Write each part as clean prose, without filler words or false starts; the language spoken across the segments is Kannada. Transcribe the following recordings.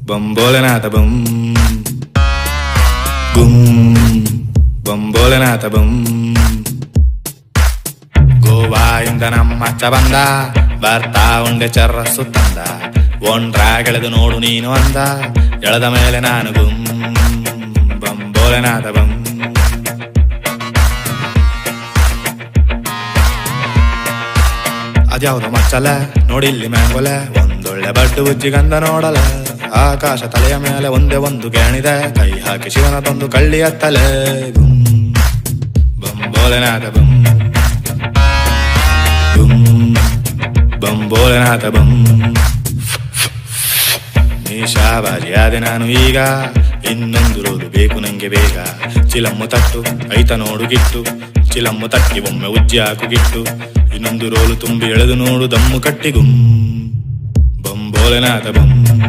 ಬಂ ಭೋಲೆನಾಥ ಬಂ ಗುಂ ಬಂ ಭೋಲೆನಾಥ ಬಂ. ಗೋವಾಯಿಂದ ನಮ್ಮಚ್ಚ ಬಂದ, ಬರ್ತಾ ಉಂಡೆ ಚರ್ರಸ್ಸು ತಂದ, ಒಂಡ್ರಾಗೆಳೆದು ನೋಡು ನೀನು ಅಂದ, ಎಳೆದ ಮೇಲೆ ನಾನು ಗುಂ ಬಂ ಭೋಲೆನಾಥ ಬಂ. ಅದ್ಯಾವ್ದು ಮಚ್ಚಲೆ ನೋಡಿಲ್ಲಿ ಮ್ಯಾಂಗೋಲೆ, ಒಂದೊಳ್ಳೆ ಬಡ್ಡು ಉಜ್ಜಿಗಂಧ ನೋಡಲ, ಆಕಾಶ ತಲೆಯ ಮೇಲೆ ಒಂದೇ ಒಂದು ಗೇಣಿದೆ, ಕೈ ಹಾಕಿ ಶಿವನ ತಂದು ಕಳ್ಳಿ ಎತ್ತಲೆ ಗುಂ ಬಂ ಭೋಲೆನಾಥ ಬಂ ಗುಂ ಬಂ ಭೋಲೆನಾಥ ಬಂ. ನೀಶಾಬಾಜಿಯಾದೆ ನಾನು ಈಗ, ಇನ್ನೊಂದು ರೋದು ಬೇಕು ನಂಗೆ ಬೇಗ, ಚಿಲಮ್ಮು ತಟ್ಟು ಐತ ನೋಡು ಗಿಟ್ಟು, ಚಿಲಮ್ಮು ತಟ್ಟಿ ಒಮ್ಮೆ ಉಜ್ಜಿ ಹಾಕು ಗಿಟ್ಟು, ಇನ್ನೊಂದು ರೋಲು ತುಂಬಿ ಎಳೆದು ನೋಡು ದಮ್ಮು ಕಟ್ಟಿ ಗುಂ ಬಂ ಭೋಲೆನಾಥ ಬಂ.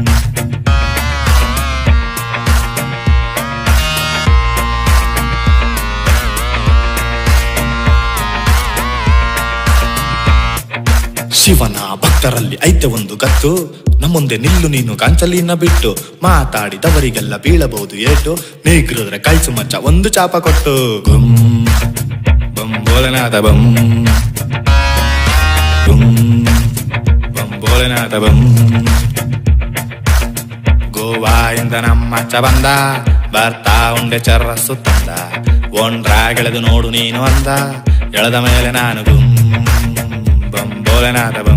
ಶಿವನ ಭಕ್ತರಲ್ಲಿ ಐತೆ ಒಂದು ಗತ್ತು, ನಮ್ಮುಂದೆ ನಿಲ್ಲು ನೀನು ಕಾಂಚಲಿನ ಬಿಟ್ಟು, ಮಾತಾಡಿದವರಿಗೆಲ್ಲ ಬೀಳಬಹುದು ಏಟು, ನೀಗ್ರಿದ್ರೆ ಕಳ್ಸು ಮಚ್ಚ ಒಂದು ಚಾಪ ಕೊಟ್ಟು ಗುಂ ಬಂ ಭೋಲೆನಾಥ ಬಂ ಗುಂ ಬಂ ಭೋಲೆನಾಥ ಬಂ. ಗೋವಾಯಿಂದ ನಮ್ಮಚ್ಚ ಬಂದ, ಬರ್ತಾ ಉಂಡೆ ಚರ್ರಸ್ಸು ತಂದ, ಒಂಡ್ರಾಗೆಳೆದು ನೋಡು ನೀನು ಅಂದ, ಎಳೆದ ಮೇಲೆ ನಾನು ಗುಂ ಬಂ ಭೋಲೆನಾಥ ಬಂ.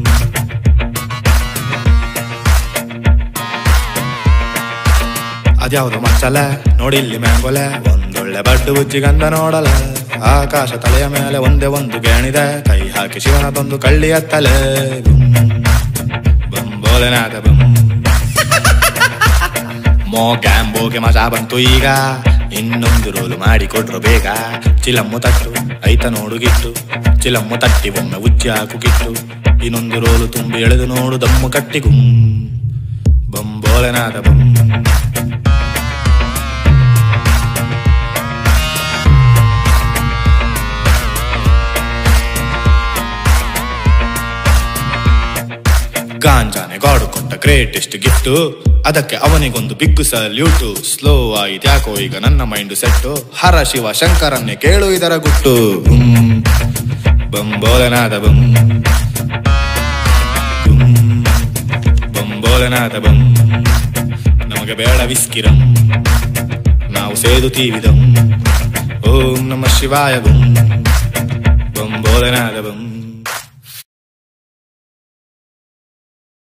ಅದ್ಯಾವ್ದು ಮಚ್ಚಲೆ ನೋಡಿಲ್ಲಿ ಮ್ಯಾಂಗೋಲೆ, ಒಂದೊಳ್ಳೆ ಬಡ್ಡು ಉಜ್ಜಿಗಂಧ ನೋಡಲ, ಆಕಾಶ ತಲೆಯ ಮೇಲೆ ಒಂದೇ ಒಂದು ಗೇಣಿದೆ, ಕೈ ಹಾಕಿ ಶಿವನ ತಂದು ಕಳ್ಳಿ ಎತ್ತಲೆ ಗುಂ ಬಂ ಭೋಲೆನಾಥ ಬಂ. ಮೋ ಕ್ಯಾಂಬೋಗೆ ಮಜಾ ಬಂತು ಈಗ, ಇನ್ನೊಂದು ರೋಲು ಮಾಡಿ ಕೊಟ್ರು ಬೇಗ, ಚಿಲಮ್ಮು ತಟ್ಟು ಐತ ನೋಡು ಗಿಟ್ಟು, ಚಿಲಮ್ಮು ತಟ್ಟಿ ಒಮ್ಮೆ ಉಜ್ಜಿ ಹಾಕು ಗಿಟ್ಟು, ಇನ್ನೊಂದು ರೋಲು ತುಂಬಿ ಎಳೆದು ನೋಡು ದಮ್ಮು ಕಟ್ಟಿ ಗುಂ ಬಂ ಭೋಲೆನಾಥ ಬಂ. ಗಾಂಜಾನೆ ಗಾಡು ಕೊಟ್ಟ ಗ್ರೇಟೆಸ್ಟ್ ಗಿಫ್ಟು, ಅದಕ್ಕೆ ಅವನಿಗೊಂದು ಬಿಗ್ಗು ಸಲ್ಯೂಟು, ಸ್ಲೋ ಆಯ್ತು ಯಾಕೋ ಈಗ ನನ್ನ ಮೈಂಡು ಸೆಟ್ಟು, ಹರ ಶಿವ ಶಂಕರನ್ನೇ ಕೇಳು ಇದರ ಗುಟ್ಟು ಗುಂ ಬಂ ಭೋಲೆನಾಥ ಬಂ ಗುಂ ಬಂ ಭೋಲೆನಾಥ ಬಂ. ನಮಗೆ ಬೇಡ ವಿಸ್ಕಿರಂ, ನಾವು ಸೇದುತ್ತೀವಿದಂ, ಓಂ ನಮಃ ಶಿವಾಯ ಗುಂ ಬಂ ಭೋಲೆನಾಥ